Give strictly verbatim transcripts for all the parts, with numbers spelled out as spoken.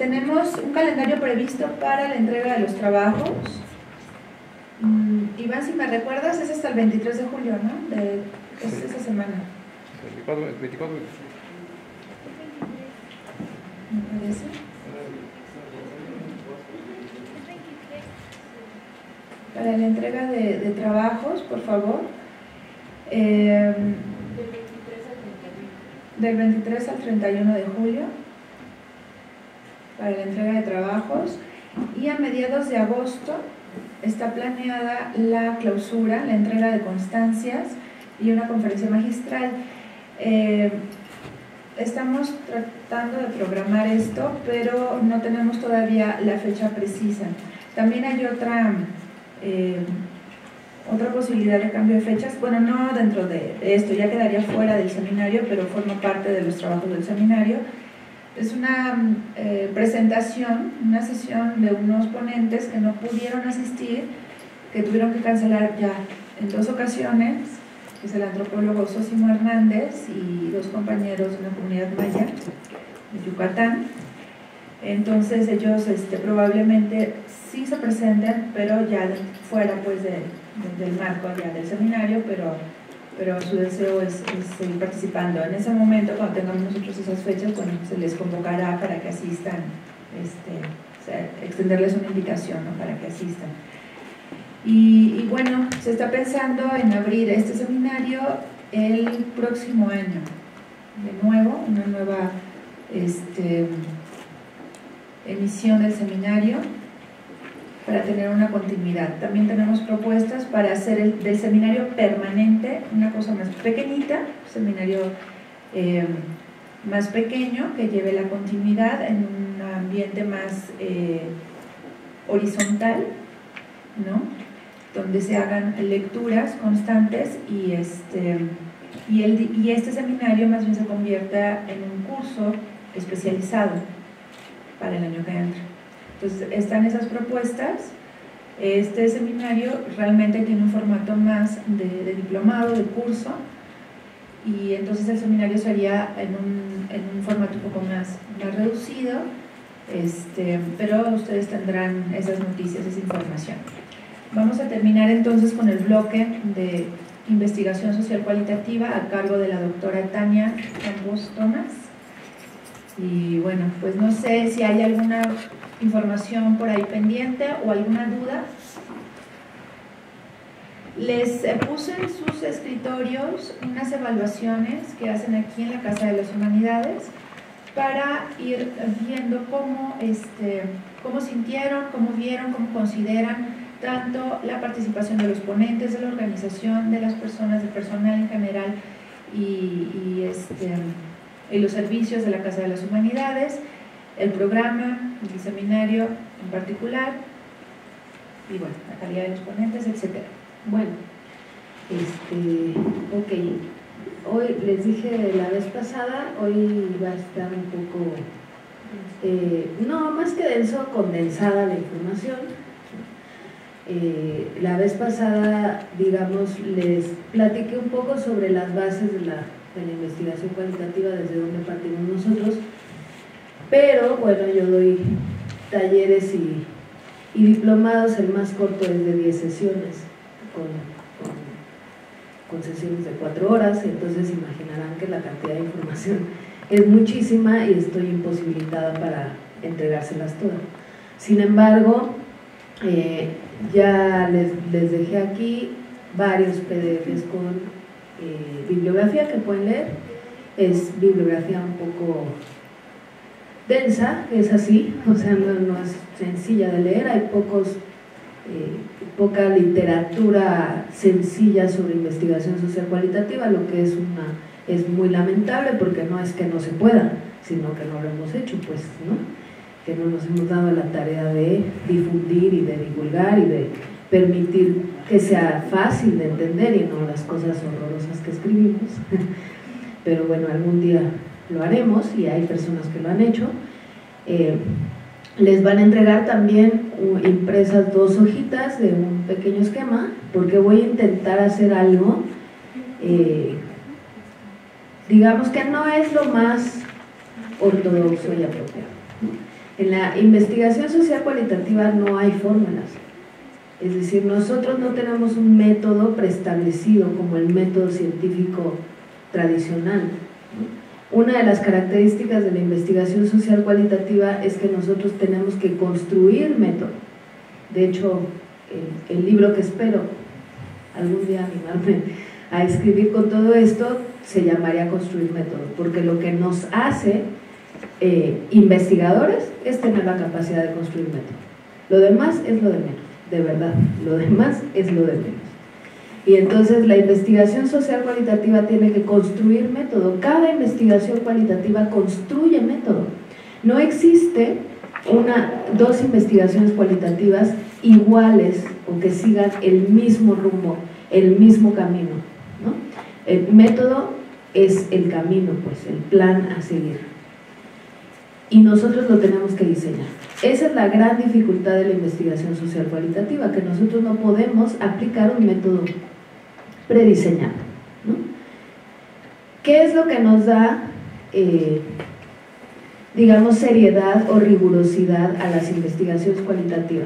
tenemos un calendario previsto para la entrega de los trabajos. Mm, Iván, si me recuerdas, es hasta el veintitrés de julio, ¿no? De, es Sí. esa semana. veinticuatro, veinticuatro. Me parece. Para la entrega de, de trabajos, por favor. Eh, del veintitrés al treinta y uno de julio. Para la entrega de trabajos. Y a mediados de agosto está planeada la clausura, la entrega de constancias y una conferencia magistral. Eh, estamos tratando de programar esto, pero no tenemos todavía la fecha precisa. También hay otra, eh, otra posibilidad de cambio de fechas, bueno, no dentro de esto, ya quedaría fuera del seminario, pero forma parte de los trabajos del seminario. Es una eh, presentación, una sesión de unos ponentes que no pudieron asistir, que tuvieron que cancelar ya en dos ocasiones, que es el antropólogo Sosimo Hernández y dos compañeros de una comunidad maya de Yucatán. Entonces ellos este, probablemente sí se presenten, pero ya fuera pues de, de, del marco ya del seminario, pero, pero su deseo es, es seguir participando. En ese momento, cuando tengamos nosotros esas fechas, bueno, se les convocará para que asistan, este, o sea, extenderles una invitación, ¿no?, para que asistan. Y, y bueno, se está pensando en abrir este seminario el próximo año, de nuevo, una nueva este, emisión del seminario para tener una continuidad. También tenemos propuestas para hacer el, del seminario permanente una cosa más pequeñita, seminario eh, más pequeño que lleve la continuidad en un ambiente más eh, horizontal, ¿no?, donde se hagan lecturas constantes y este, y, el, y este seminario más bien se convierta en un curso especializado para el año que entra. Entonces están esas propuestas. Este seminario realmente tiene un formato más de, de diplomado, de curso, y entonces el seminario sería en un, en un formato un poco más, más reducido, este, pero ustedes tendrán esas noticias, esa información. Vamos a terminar entonces con el bloque de investigación social cualitativa a cargo de la doctora Tania Campos Tomás. Y bueno, pues no sé si hay alguna información por ahí pendiente o alguna duda. Les puse en sus escritorios unas evaluaciones que hacen aquí en la Casa de las Humanidades para ir viendo cómo, este, cómo sintieron, cómo vieron, cómo consideran tanto la participación de los ponentes, de la organización, de las personas, del personal en general y, y, este, y los servicios de la Casa de las Humanidades, el programa, el seminario en particular, y bueno, la calidad de los ponentes, etcétera. Bueno, este, ok, hoy les dije la vez pasada, hoy va a estar un poco, eh, no, más que denso, condensada la información. Eh, la vez pasada, digamos, les platiqué un poco sobre las bases de la, de la investigación cualitativa, desde donde partimos nosotros, pero bueno, yo doy talleres y, y diplomados, el más corto es de diez sesiones, con, con, con sesiones de cuatro horas, entonces imaginarán que la cantidad de información es muchísima y estoy imposibilitada para entregárselas todas. Sin embargo, eh, ya les, les dejé aquí varios P D Fs con eh, bibliografía que pueden leer. Es bibliografía un poco densa, es así, o sea, no, no es sencilla de leer, hay pocos, eh, poca literatura sencilla sobre investigación social cualitativa, lo que es, una, es muy lamentable porque no es que no se pueda, sino que no lo hemos hecho, pues, ¿no? Que no nos hemos dado la tarea de difundir y de divulgar y de permitir que sea fácil de entender y no las cosas horrorosas que escribimos. Pero bueno, algún día lo haremos y hay personas que lo han hecho. Eh, les van a entregar también uh, impresas dos hojitas de un pequeño esquema, porque voy a intentar hacer algo, eh, digamos que no es lo más ortodoxo y apropiado. En la investigación social cualitativa no hay fórmulas. Es decir, nosotros no tenemos un método preestablecido como el método científico tradicional. Una de las características de la investigación social cualitativa es que nosotros tenemos que construir método. De hecho, el, el libro que espero algún día animarme a escribir con todo esto se llamaría Construir método, porque lo que nos hace eh, investigadores es tener la capacidad de construir método. Lo demás es lo de menos. De verdad, lo demás es lo de menos. Y entonces la investigación social cualitativa tiene que construir método. Cada investigación cualitativa construye método. No existe una, dos investigaciones cualitativas iguales o que sigan el mismo rumbo, el mismo camino, ¿no? El método es el camino, pues, el plan a seguir. Y nosotros lo tenemos que diseñar. Esa es la gran dificultad de la investigación social cualitativa, que nosotros no podemos aplicar un método prediseñado, ¿no? ¿Qué es lo que nos da, eh, digamos, seriedad o rigurosidad a las investigaciones cualitativas?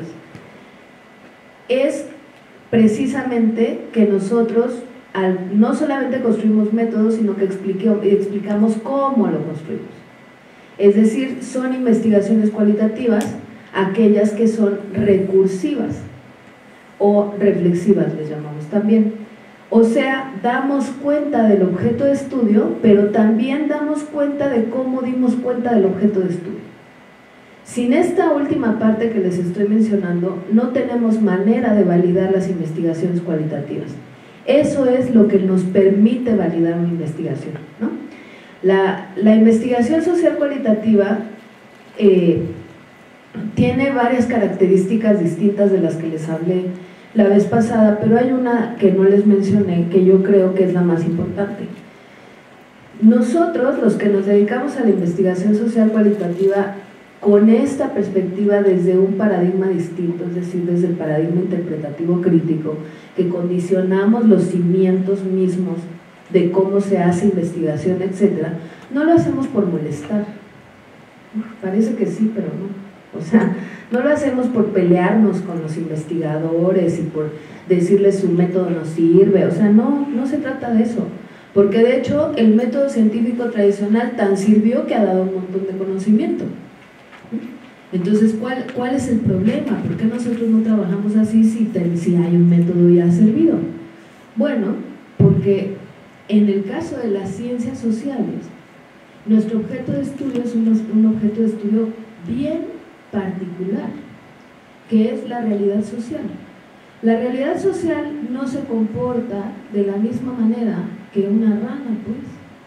Es precisamente que nosotros al, no solamente construimos métodos, sino que explicamos cómo lo construimos. Es decir, son investigaciones cualitativas aquellas que son recursivas o reflexivas, les llamamos también. O sea, damos cuenta del objeto de estudio, pero también damos cuenta de cómo dimos cuenta del objeto de estudio. Sin esta última parte que les estoy mencionando, no tenemos manera de validar las investigaciones cualitativas. Eso es lo que nos permite validar una investigación, ¿no? La, la investigación social cualitativa eh, tiene varias características distintas de las que les hablé la vez pasada, pero hay una que no les mencioné que yo creo que es la más importante. Nosotros, los que nos dedicamos a la investigación social cualitativa con esta perspectiva desde un paradigma distinto, es decir, desde el paradigma interpretativo crítico, que condicionamos los cimientos mismos de cómo se hace investigación, etcétera, no lo hacemos por molestar. Parece que sí, pero no. O sea, no lo hacemos por pelearnos con los investigadores y por decirles su método no sirve. O sea, no, no se trata de eso. Porque de hecho el método científico tradicional tan sirvió que ha dado un montón de conocimiento. Entonces, ¿cuál, cuál es el problema? ¿Por qué nosotros no trabajamos así si, si hay un método y ha servido? Bueno, porque en el caso de las ciencias sociales, nuestro objeto de estudio es un, un objeto de estudio bien particular, que es la realidad social. La realidad social no se comporta de la misma manera que una rana, pues.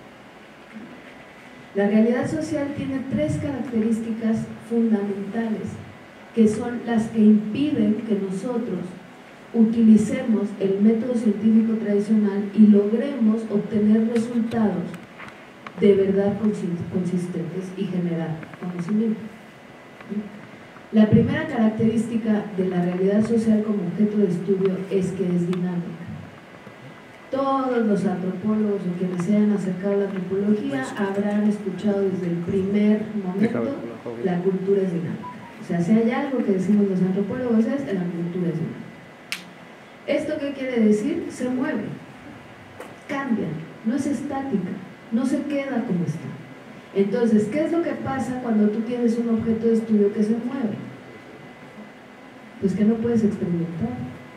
La realidad social tiene tres características fundamentales, que son las que impiden que nosotros utilicemos el método científico tradicional y logremos obtener resultados de verdad consistentes y generar conocimiento. La primera característica de la realidad social como objeto de estudio es que es dinámica. Todos los antropólogos o quienes se hayan acercado a la antropología habrán escuchado desde el primer momento la cultura es dinámica. O sea, si hay algo que decimos los antropólogos es que la cultura es dinámica. ¿Esto qué quiere decir? Se mueve, cambia, no es estática, no se queda como está. Entonces, ¿qué es lo que pasa cuando tú tienes un objeto de estudio que se mueve? Pues que no puedes experimentar.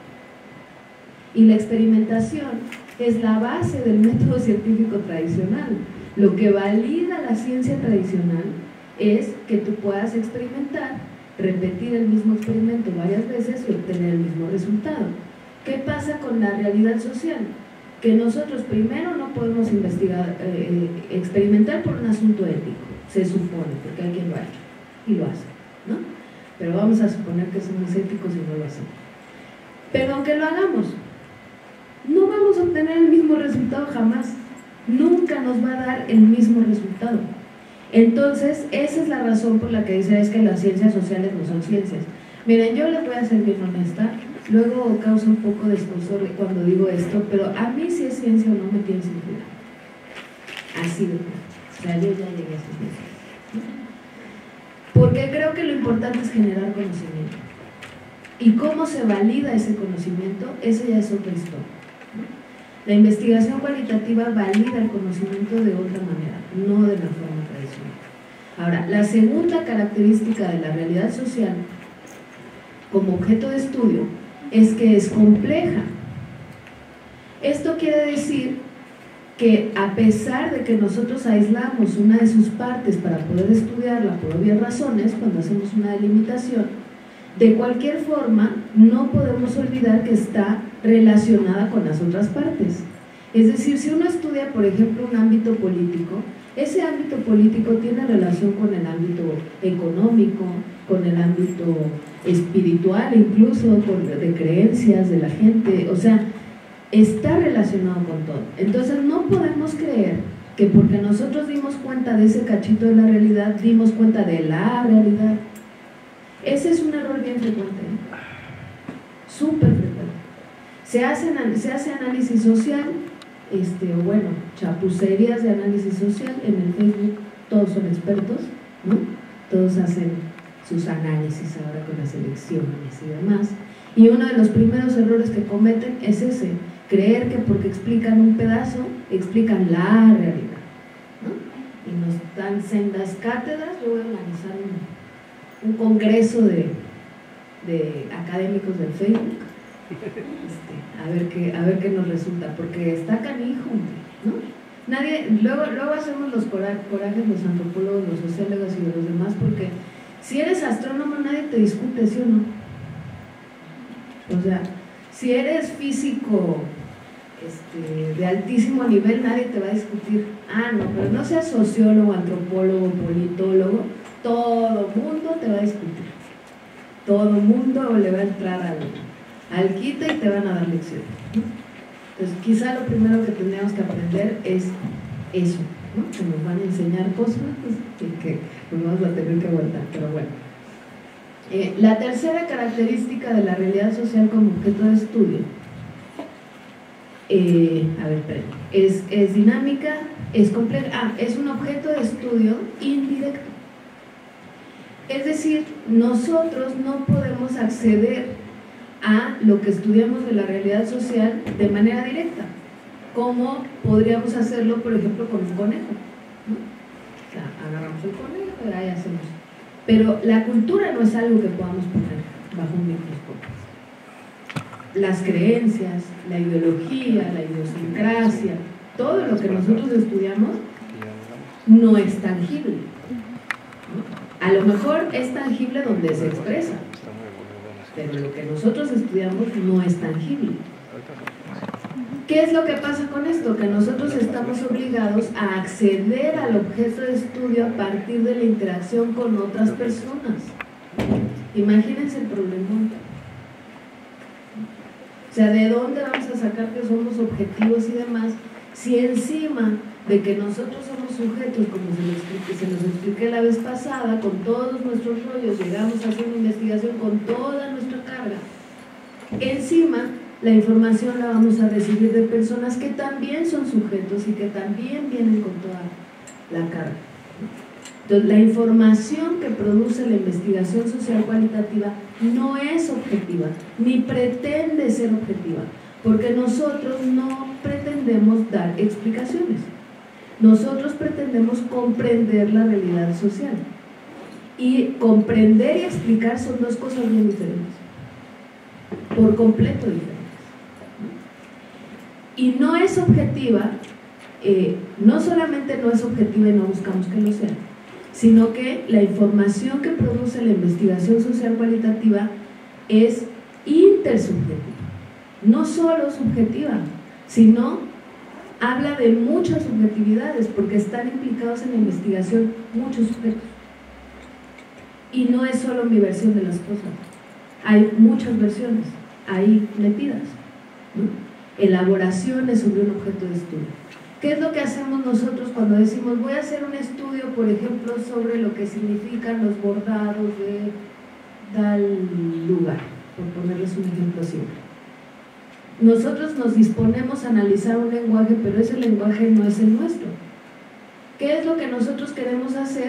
Y la experimentación es la base del método científico tradicional. Lo que valida la ciencia tradicional es que tú puedas experimentar, repetir el mismo experimento varias veces y obtener el mismo resultado. ¿Qué pasa con la realidad social? Que nosotros primero no podemos investigar, eh, experimentar por un asunto ético, se supone, porque hay quien lo ha hecho y lo hace, ¿no? Pero vamos a suponer que somos éticos y no lo hacemos. Pero aunque lo hagamos, no vamos a obtener el mismo resultado jamás, nunca nos va a dar el mismo resultado. Entonces, esa es la razón por la que dicen es que las ciencias sociales no son ciencias. Miren, yo les voy a ser bien honesta, luego causa un poco de escozor cuando digo esto, pero a mí si es ciencia o no me tiene sin cuidado. Así de claro. O sea, yo ya llegué a esa ciencia. porque creo que lo importante es generar conocimiento. Y cómo se valida ese conocimiento, esa ya es otra historia. La investigación cualitativa valida el conocimiento de otra manera, no de la forma tradicional. Ahora, la segunda característica de la realidad social como objeto de estudio es que es compleja. Esto quiere decir que a pesar de que nosotros aislamos una de sus partes para poder estudiarla por obvias razones, cuando hacemos una delimitación, de cualquier forma no podemos olvidar que está relacionada con las otras partes. Es decir, si uno estudia, por ejemplo, un ámbito político, ese ámbito político tiene relación con el ámbito económico, con el ámbito espiritual, incluso con, de creencias de la gente, o sea, está relacionado con todo. Entonces no podemos creer que porque nosotros dimos cuenta de ese cachito de la realidad, dimos cuenta de la realidad. Ese es un error bien frecuente, ¿eh? Súper frecuente. Se hace, se hace análisis social, este, o bueno, chapucerías de análisis social en el Facebook, todos son expertos, ¿no? Todos hacen sus análisis ahora con las elecciones y demás. Y uno de los primeros errores que cometen es ese, creer que porque explican un pedazo, explican la realidad, ¿no? Y nos dan sendas cátedras. Yo voy a organizar un, un congreso de, de académicos del Facebook, este, a, ver qué, a ver qué nos resulta, porque está canijo, ¿no? Nadie, luego, luego hacemos los corajes, los antropólogos, los sociólogos y los demás, porque si eres astrónomo nadie te discute, ¿sí o no? O sea, si eres físico este, de altísimo nivel, nadie te va a discutir. Ah, no, pero no seas sociólogo, antropólogo, politólogo, todo mundo te va a discutir. Todo mundo le va a entrar al, al quite y te van a dar lecciones, ¿no? Entonces, quizá lo primero que tenemos que aprender es eso, ¿no? Que nos van a enseñar cosas y que nos vamos a tener que aguantar, pero bueno. Eh, la tercera característica de la realidad social como objeto de estudio, eh, a ver, esperen, es, es dinámica, es compleja, ah, es un objeto de estudio indirecto. Es decir, nosotros no podemos acceder a lo que estudiamos de la realidad social de manera directa, como podríamos hacerlo, por ejemplo, con un conejo, ¿no? O sea, agarramos el conejo y ahí hacemos. Pero la cultura no es algo que podamos poner bajo un microscopio. Las creencias, la ideología, la idiosincrasia, todo lo que nosotros estudiamos no es tangible, ¿no? A lo mejor es tangible donde se expresa, pero lo que nosotros estudiamos no es tangible. ¿Qué es lo que pasa con esto? Que nosotros estamos obligados a acceder al objeto de estudio a partir de la interacción con otras personas. Imagínense el problema. O sea, ¿de dónde vamos a sacar que somos objetivos y demás si encima de que nosotros somos sujetos, como se, lo expliqué, se nos expliqué la vez pasada, con todos nuestros rollos, llegamos a hacer una investigación con toda nuestra carga, encima la información la vamos a recibir de personas que también son sujetos y que también vienen con toda la carga? Entonces, la información que produce la investigación social cualitativa no es objetiva, ni pretende ser objetiva, porque nosotros no pretendemos dar explicaciones. Nosotros pretendemos comprender la realidad social. Y comprender y explicar son dos cosas bien diferentes, por completo diferentes. Y no es objetiva, eh, no solamente no es objetiva y no buscamos que lo sea, sino que la información que produce la investigación social cualitativa es intersubjetiva, no solo subjetiva, sino habla de muchas subjetividades, porque están implicados en la investigación muchos sujetos. Y no es solo mi versión de las cosas, hay muchas versiones ahí metidas, ¿no? Elaboraciones sobre un objeto de estudio. ¿Qué es lo que hacemos nosotros cuando decimos voy a hacer un estudio, por ejemplo, sobre lo que significan los bordados de tal lugar, por ponerles un ejemplo simple? Nosotros nos disponemos a analizar un lenguaje, pero ese lenguaje no es el nuestro. ¿Qué es lo que nosotros queremos hacer?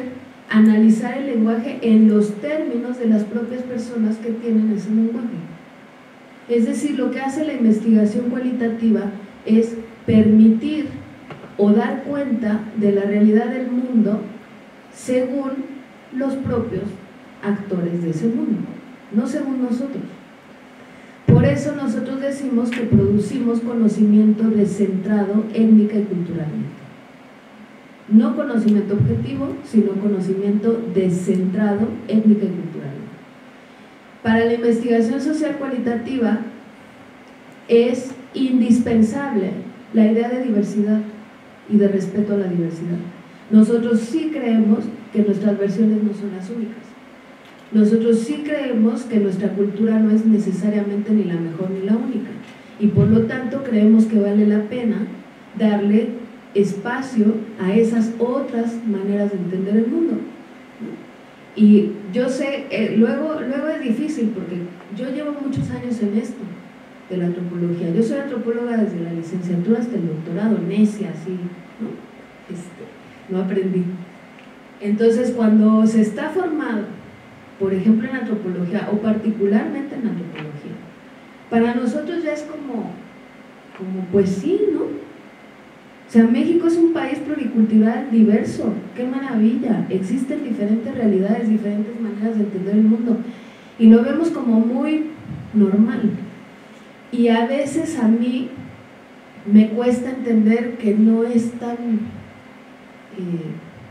analizar el lenguaje en los términos de las propias personas que tienen ese lenguaje. Es decir, lo que hace la investigación cualitativa es permitir o dar cuenta de la realidad del mundo según los propios actores de ese mundo, no según nosotros. Por eso nosotros decimos que producimos conocimiento descentrado étnica y culturalmente. No conocimiento objetivo, sino conocimiento descentrado étnica y culturalmente. Para la investigación social cualitativa es indispensable la idea de diversidad y de respeto a la diversidad. Nosotros sí creemos que nuestras versiones no son las únicas. Nosotros sí creemos que nuestra cultura no es necesariamente ni la mejor ni la única, y por lo tanto creemos que vale la pena darle espacio a esas otras maneras de entender el mundo. Y yo sé, eh, luego, luego es difícil porque yo llevo muchos años en esto de la antropología. Yo soy antropóloga desde la licenciatura hasta el doctorado, necia, así, ¿no? Este, no aprendí. Entonces, cuando se está formado, por ejemplo en antropología, o particularmente en antropología, para nosotros ya es como, como pues sí, ¿no? O sea, México es un país pluricultural diverso, qué maravilla, existen diferentes realidades, diferentes maneras de entender el mundo, y lo vemos como muy normal. Y a veces a mí me cuesta entender que no es tan eh,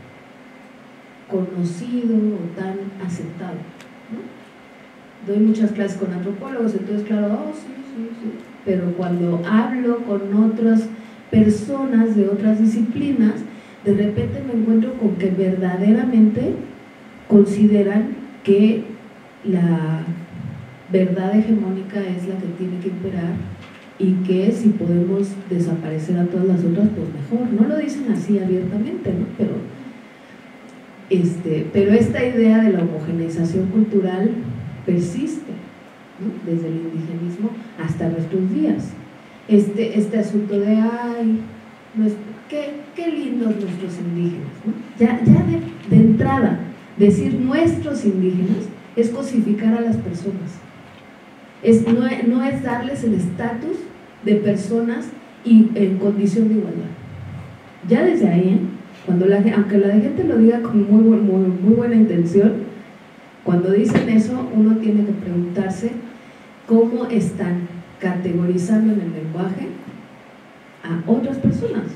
conocido o tan aceptado, ¿no? Doy muchas clases con antropólogos, entonces claro, oh sí, sí, sí, pero cuando hablo con otras personas de otras disciplinas, de repente me encuentro con que verdaderamente consideran que la verdad hegemónica es la que tiene que imperar y que si podemos desaparecer a todas las otras, pues mejor. No lo dicen así abiertamente, ¿no? Pero, este, pero esta idea de la homogeneización cultural persiste, ¿no? Desde el indigenismo hasta nuestros días. Este, este asunto de, ay, qué, qué lindos nuestros indígenas, ¿no? Ya, ya de, de entrada, decir nuestros indígenas es cosificar a las personas. Es, no, no es darles el estatus de personas y, en condición de igualdad. Ya desde ahí, ¿eh? Cuando la, aunque la gente lo diga con muy, muy, muy buena intención, cuando dicen eso uno tiene que preguntarse cómo están categorizando en el lenguaje a otras personas,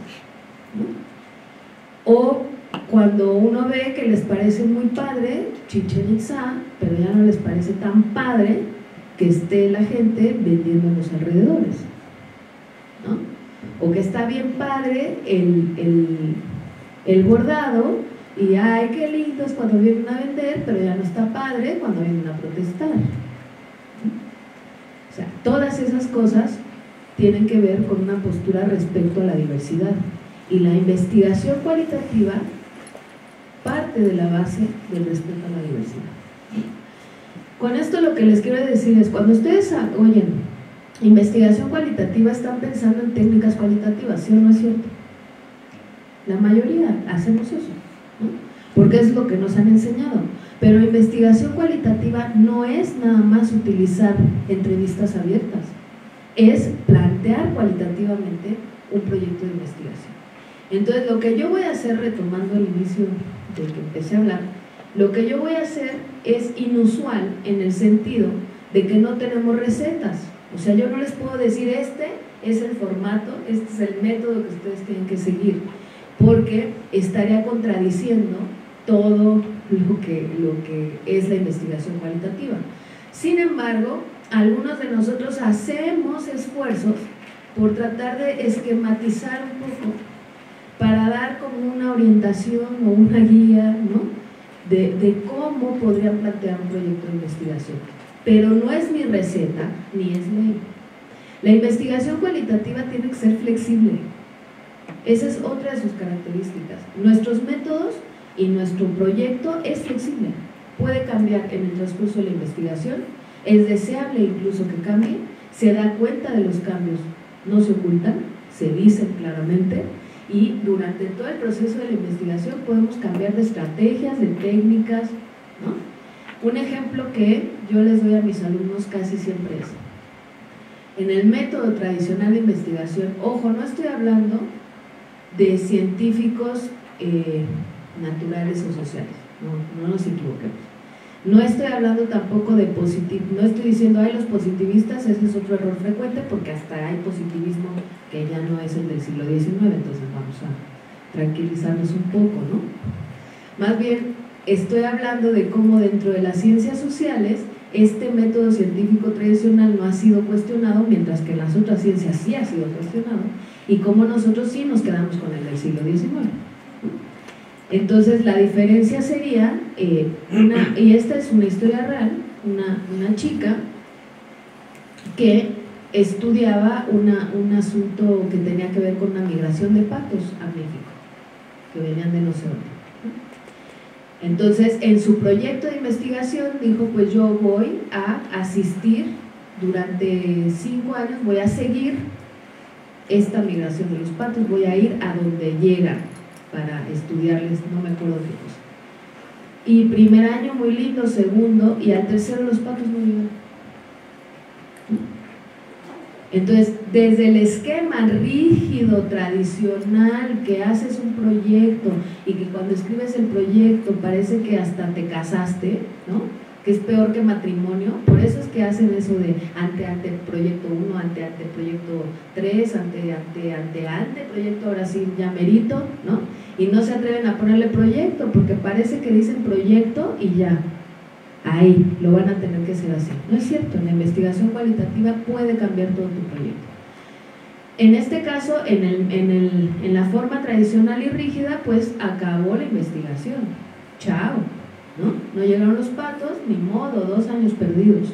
¿no? O cuando uno ve que les parece muy padre Chichén Itzá, pero ya no les parece tan padre que esté la gente vendiendo en los alrededores, ¿no? O que está bien padre el, el, el bordado y ay, qué lindo es cuando vienen a vender, pero ya no está padre cuando vienen a protestar, ¿no? O sea, todas esas cosas tienen que ver con una postura respecto a la diversidad, y la investigación cualitativa parte de la base del respeto a la diversidad. Con esto lo que les quiero decir es, cuando ustedes oyen investigación cualitativa, están pensando en técnicas cualitativas, ¿sí o no es cierto? La mayoría hacemos eso, ¿no? Porque es lo que nos han enseñado. Pero investigación cualitativa no es nada más utilizar entrevistas abiertas, es plantear cualitativamente un proyecto de investigación. Entonces, lo que yo voy a hacer, retomando el inicio de que empecé a hablar, lo que yo voy a hacer es inusual en el sentido de que no tenemos recetas. O sea, yo no les puedo decir este es el formato, este es el método que ustedes tienen que seguir, porque estaría contradiciendo todo lo que, lo que es la investigación cualitativa. Sin embargo, algunos de nosotros hacemos esfuerzos por tratar de esquematizar un poco para dar como una orientación o una guía, ¿no? de, de cómo podrían plantear un proyecto de investigación. Pero no es ni receta, ni es ley. La investigación cualitativa tiene que ser flexible. Esa es otra de sus características. Nuestros métodos y nuestro proyecto es flexible, puede cambiar en el transcurso de la investigación, es deseable incluso que cambie, se da cuenta de los cambios, no se ocultan, se dicen claramente, y durante todo el proceso de la investigación podemos cambiar de estrategias, de técnicas, ¿no? Un ejemplo que yo les doy a mis alumnos casi siempre es, en el método tradicional de investigación, ojo, no estoy hablando de científicos eh, naturales o sociales, no, no nos equivoquemos. No estoy hablando tampoco de positivismo, no estoy diciendo, ay, los positivistas, ese es otro error frecuente, porque hasta hay positivismo que ya no es el del siglo diecinueve, entonces vamos a tranquilizarnos un poco, ¿no? Más bien, estoy hablando de cómo dentro de las ciencias sociales, este método científico tradicional no ha sido cuestionado, mientras que en las otras ciencias sí ha sido cuestionado, y cómo nosotros sí nos quedamos con el del siglo diecinueve. Entonces la diferencia sería, eh, una, y esta es una historia real, una, una chica que estudiaba una, un asunto que tenía que ver con una migración de patos a México, que venían de no sé dónde. Entonces en su proyecto de investigación dijo, pues yo voy a asistir durante cinco años, voy a seguir esta migración de los patos, voy a ir a donde llegan para estudiarles, no me acuerdo qué cosa. Y primer año muy lindo, segundo, y al tercero los patos no llegan. Entonces, desde el esquema rígido, tradicional, que haces un proyecto y que cuando escribes el proyecto parece que hasta te casaste, ¿no? Que es peor que matrimonio, por eso es que hacen eso de ante, ante, proyecto uno, ante, ante, proyecto tres, ante, ante, ante, ante, proyecto ahora sí, ya merito, ¿no? Y no se atreven a ponerle proyecto, porque parece que dicen proyecto y ya, ahí, lo van a tener que hacer así. No es cierto, en la investigación cualitativa puede cambiar todo tu proyecto. En este caso, en, el, en, el, en la forma tradicional y rígida, pues acabó la investigación, chao. ¿No? No llegaron los patos, ni modo, dos años perdidos.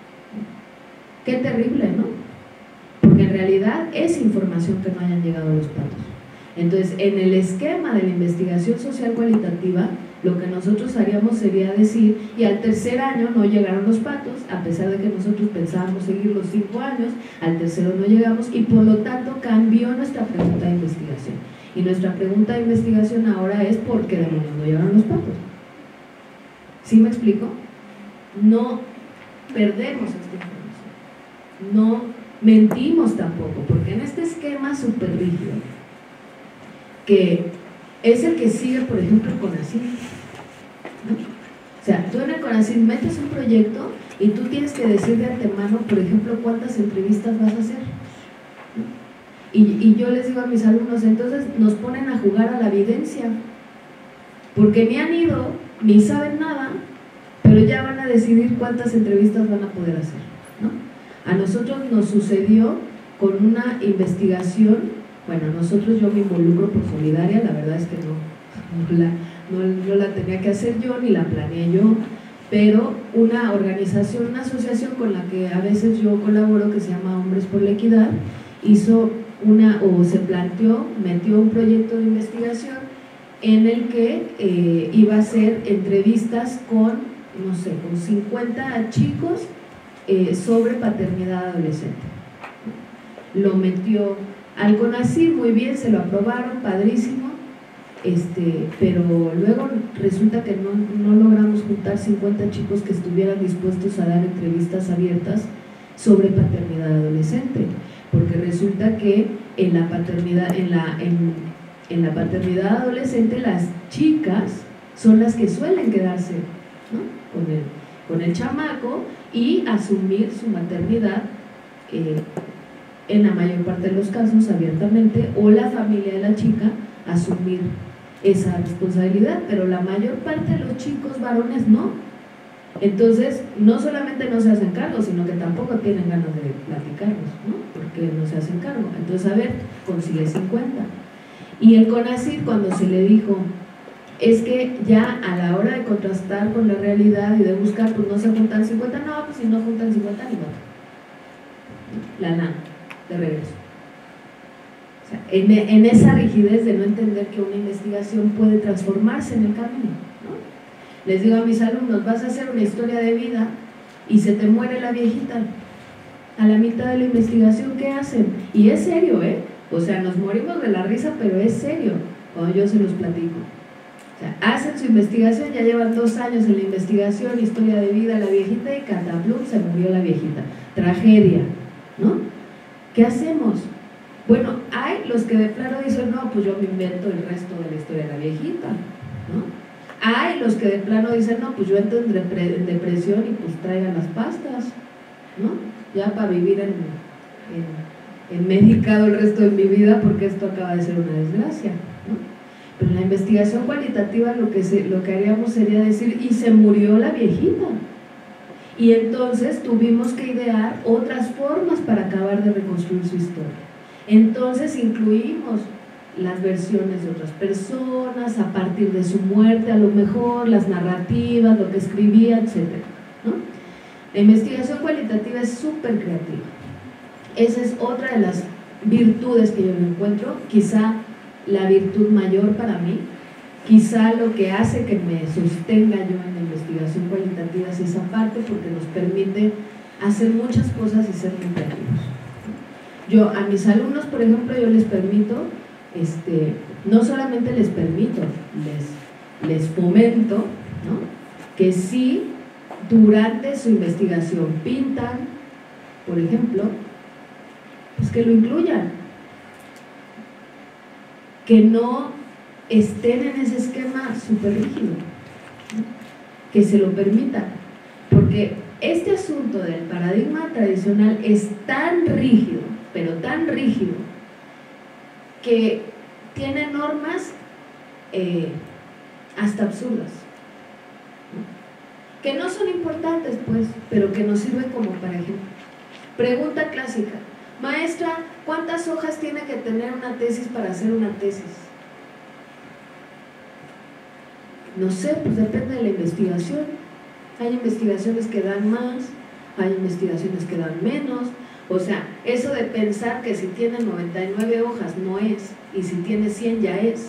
Qué terrible, ¿no? Porque en realidad es información que no hayan llegado los patos. Entonces, en el esquema de la investigación social cualitativa, lo que nosotros haríamos sería decir, y al tercer año no llegaron los patos, a pesar de que nosotros pensábamos seguir los cinco años, al tercero no llegamos, y por lo tanto cambió nuestra pregunta de investigación. Y nuestra pregunta de investigación ahora es, ¿por qué demonios no llegaron los patos? ¿Sí me explico? No perdemos esta información, no mentimos tampoco, porque en este esquema súper rígido, que es el que sigue, por ejemplo, el CONACYT, ¿no? O sea, tú en el CONACYT metes un proyecto y tú tienes que decir de antemano, por ejemplo, cuántas entrevistas vas a hacer, ¿no? y, y yo les digo a mis alumnos, entonces nos ponen a jugar a la evidencia, porque ni han ido, ni saben nada, pero ya van a decidir cuántas entrevistas van a poder hacer, ¿no? A nosotros nos sucedió con una investigación, bueno, nosotros yo me involucro por solidaria, la verdad es que no, no, la, no, no la tenía que hacer yo, ni la planeé yo, pero una organización, una asociación con la que a veces yo colaboro, que se llama Hombres por la Equidad, hizo una, o se planteó, metió un proyecto de investigación en el que eh, iba a hacer entrevistas con, no sé, con cincuenta chicos eh, sobre paternidad adolescente. Lo metió al CONACYT, muy bien, se lo aprobaron, padrísimo, este, pero luego resulta que no, no logramos juntar cincuenta chicos que estuvieran dispuestos a dar entrevistas abiertas sobre paternidad adolescente, porque resulta que en la paternidad, en la... En, En la paternidad adolescente las chicas son las que suelen quedarse, ¿no? con, el, con el chamaco y asumir su maternidad eh, en la mayor parte de los casos abiertamente, o la familia de la chica asumir esa responsabilidad, pero la mayor parte de los chicos varones no. Entonces no solamente no se hacen cargo, sino que tampoco tienen ganas de platicarnos, ¿no? Porque no se hacen cargo. Entonces, a ver, consigue cincuenta. Y el CONACYT, cuando se le dijo, es que ya a la hora de contrastar con la realidad y de buscar, pues no se juntan cincuenta, no, pues si no juntan cincuenta, ni modo. La nada, de regreso. O sea, en, en esa rigidez de no entender que una investigación puede transformarse en el camino, ¿no? Les digo a mis alumnos, vas a hacer una historia de vida y se te muere la viejita a la mitad de la investigación, ¿qué hacen? Y es serio, ¿eh? O sea, nos morimos de la risa, pero es serio cuando yo se los platico. O sea, hacen su investigación, ya llevan dos años en la investigación, historia de vida, la viejita, y cataplum, se murió la viejita. Tragedia, ¿no? ¿Qué hacemos? Bueno, hay los que de plano dicen, no, pues yo me invento el resto de la historia de la viejita, ¿no? Hay los que de plano dicen, no, pues yo entro en, depre en depresión y pues traigan las pastas, ¿no? Ya para vivir en, en, en medicado el resto de mi vida, porque esto acaba de ser una desgracia, ¿no? Pero en la investigación cualitativa lo que, se, lo que haríamos sería decir, y se murió la viejita. Y entonces tuvimos que idear otras formas para acabar de reconstruir su historia. Entonces incluimos las versiones de otras personas, a partir de su muerte a lo mejor, las narrativas, lo que escribía, etcétera, ¿no? La investigación cualitativa es súper creativa. Esa es otra de las virtudes que yo me encuentro, quizá la virtud mayor para mí, quizá lo que hace que me sostenga yo en la investigación cualitativa es esa parte, porque nos permite hacer muchas cosas y ser muy creativos. Yo a mis alumnos, por ejemplo, yo les permito, este, no solamente les permito, les, les fomento, ¿no?, que si durante su investigación pintan, por ejemplo, pues que lo incluyan, que no estén en ese esquema súper rígido, ¿no?, que se lo permitan, porque este asunto del paradigma tradicional es tan rígido, pero tan rígido, que tiene normas eh, hasta absurdas, ¿no?, que no son importantes, pues, pero que nos sirven como para ejemplo. Pregunta clásica: maestra, ¿cuántas hojas tiene que tener una tesis para hacer una tesis? No sé, pues depende de la investigación. Hay investigaciones que dan más, hay investigaciones que dan menos. O sea, eso de pensar que si tiene noventa y nueve hojas no es, y si tiene cien ya es,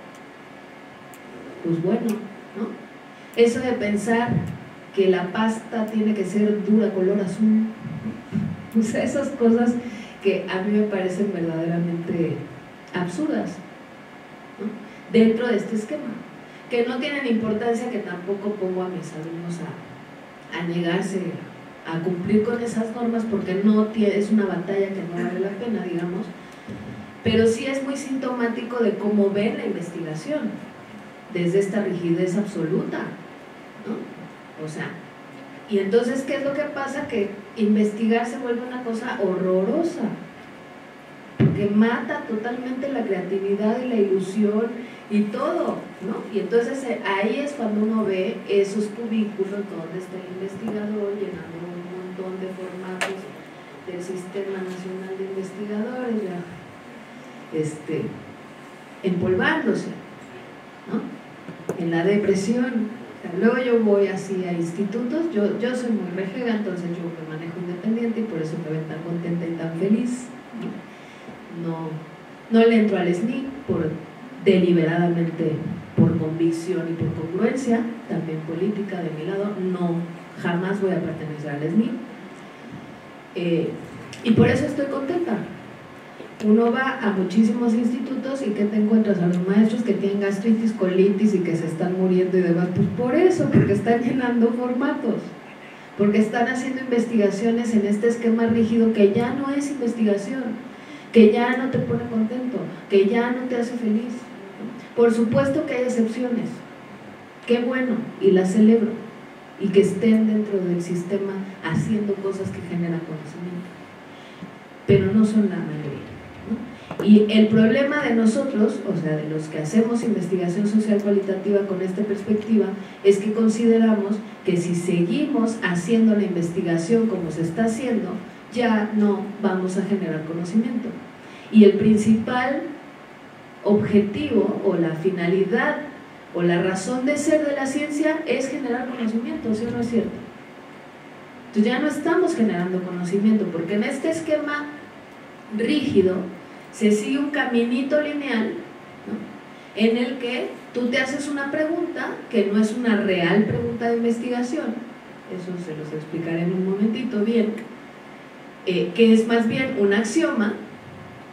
pues bueno, ¿no? Eso de pensar que la pasta tiene que ser dura, color azul, o sea, esas cosas que a mí me parecen verdaderamente absurdas, ¿no?, dentro de este esquema, que no tienen importancia, que tampoco pongo a mis alumnos a, a negarse a cumplir con esas normas, porque no tiene, es una batalla que no vale la pena, digamos, pero sí es muy sintomático de cómo ven la investigación, desde esta rigidez absoluta, ¿no? O sea, y entonces, ¿qué es lo que pasa? Que investigar se vuelve una cosa horrorosa, porque mata totalmente la creatividad y la ilusión y todo, ¿no? Y entonces ahí es cuando uno ve esos cubículos donde está el investigador llenando un montón de formatos del Sistema Nacional de Investigadores, ya, este, empolvándose, ¿no?, en la depresión. O sea, luego yo voy así a institutos, yo, yo soy muy rejega, entonces yo me manejo independiente y por eso me ven tan contenta y tan feliz, ¿no? No, no le entro al S N I por deliberadamente, por convicción y por congruencia, también política de mi lado, no, jamás voy a pertenecer al S N I, eh, y por eso estoy contenta. Uno va a muchísimos institutos y ¿qué te encuentras? A los maestros que tienen gastritis, colitis y que se están muriendo y demás, pues por eso, porque están llenando formatos, porque están haciendo investigaciones en este esquema rígido que ya no es investigación, que ya no te pone contento, que ya no te hace feliz. Por supuesto que hay excepciones, qué bueno, y las celebro, y que estén dentro del sistema haciendo cosas que generan conocimiento, pero no son la mayoría, ¿no? Y el problema de nosotros, o sea, de los que hacemos investigación social cualitativa con esta perspectiva, es que consideramos que si seguimos haciendo la investigación como se está haciendo, ya no vamos a generar conocimiento. Y el principal objetivo o la finalidad o la razón de ser de la ciencia es generar conocimiento, ¿sí o no es cierto? Entonces ya no estamos generando conocimiento, porque en este esquema rígido se sigue un caminito lineal, ¿no?, en el que tú te haces una pregunta que no es una real pregunta de investigación, eso se los explicaré en un momentito bien, eh, que es más bien un axioma, ¿no?,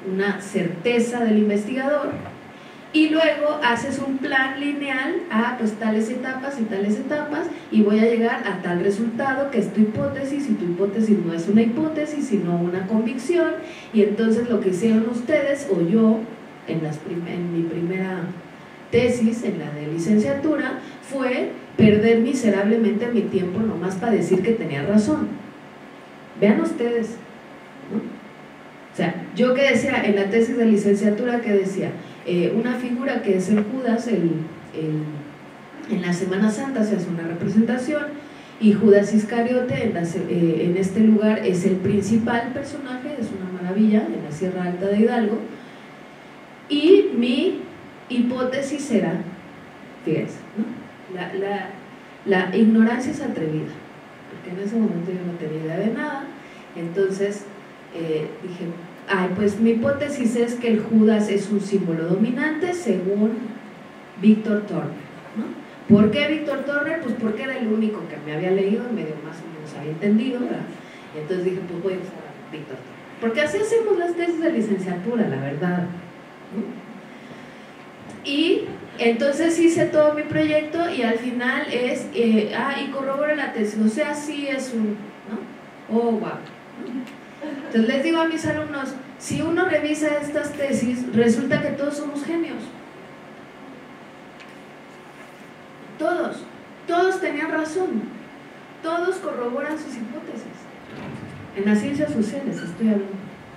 una certeza del investigador, y luego haces un plan lineal a pues tales etapas y tales etapas, y voy a llegar a tal resultado que es tu hipótesis, y tu hipótesis no es una hipótesis sino una convicción. Y entonces lo que hicieron ustedes o yo en, las prim en mi primera tesis, en la de licenciatura, fue perder miserablemente mi tiempo nomás para decir que tenía razón. Vean ustedes, ¿no? O sea, yo que decía en la tesis de licenciatura, que decía eh, una figura que es el Judas, el, el, en la Semana Santa se hace una representación, y Judas Iscariote en, la, eh, en este lugar es el principal personaje, es una maravilla, en la Sierra Alta de Hidalgo, y mi hipótesis era, fíjense, ¿no? la, la, la ignorancia es atrevida, porque en ese momento yo no tenía idea de nada. Entonces eh, dije, ay, pues mi hipótesis es que el Judas es un símbolo dominante según Víctor Turner, ¿no? ¿Por qué Víctor Turner? Pues porque era el único que me había leído y medio más o menos había entendido, ¿verdad? Y entonces dije, pues voy a usar a Víctor Turner, porque así hacemos las tesis de licenciatura, la verdad, ¿no? Y entonces hice todo mi proyecto, y al final es, eh, ah, y corrobora la tesis, o sea, sí es un, ¿no? Oh, wow. Entonces les digo a mis alumnos, si uno revisa estas tesis, resulta que todos somos genios. Todos, todos tenían razón, todos corroboran sus hipótesis. En las ciencias sociales estoy hablando.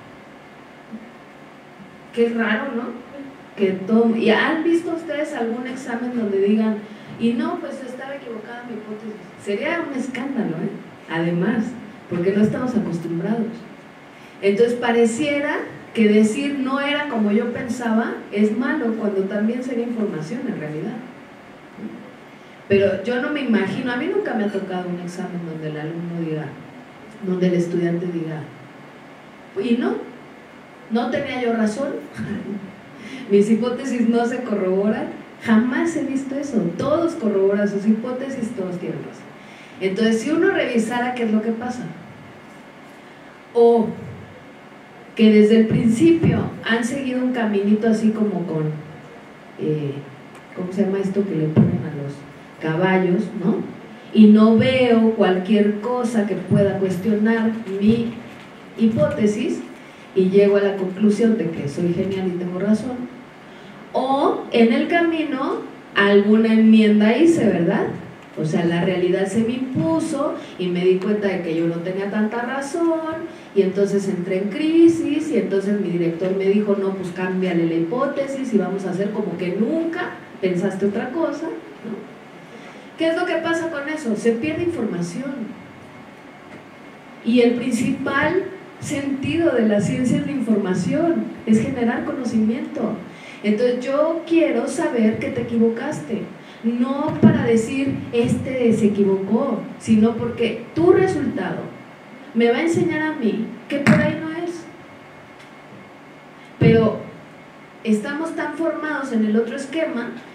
Qué raro, ¿no? Que todo, ¿y han visto ustedes algún examen donde digan, y no, pues estaba equivocada mi hipótesis? Sería un escándalo, ¿eh? Además, porque no estamos acostumbrados. Entonces pareciera que decir no era como yo pensaba es malo, cuando también sería información en realidad. Pero yo no me imagino, a mí nunca me ha tocado un examen donde el alumno diga, donde el estudiante diga, y no, no tenía yo razón, mis hipótesis no se corroboran. Jamás he visto eso, todos corroboran sus hipótesis, todos tienen razón. Entonces, si uno revisara qué es lo que pasa, o que desde el principio han seguido un caminito así como con, eh, ¿cómo se llama esto que le ponen a los caballos, ¿no? Y no veo cualquier cosa que pueda cuestionar mi hipótesis y llego a la conclusión de que soy genial y tengo razón, o en el camino alguna enmienda hice, ¿verdad? O sea, la realidad se me impuso y me di cuenta de que yo no tenía tanta razón, y entonces entré en crisis, y entonces mi director me dijo, no, pues cámbiale la hipótesis y vamos a hacer como que nunca pensaste otra cosa, ¿no? ¿Qué es lo que pasa con eso? Se pierde información, y el principal sentido de la ciencia es la información, es generar conocimiento. Entonces yo quiero saber que te equivocaste, no para decir este se equivocó, sino porque tu resultado me va a enseñar a mí que por ahí no es. Pero estamos tan formados en el otro esquema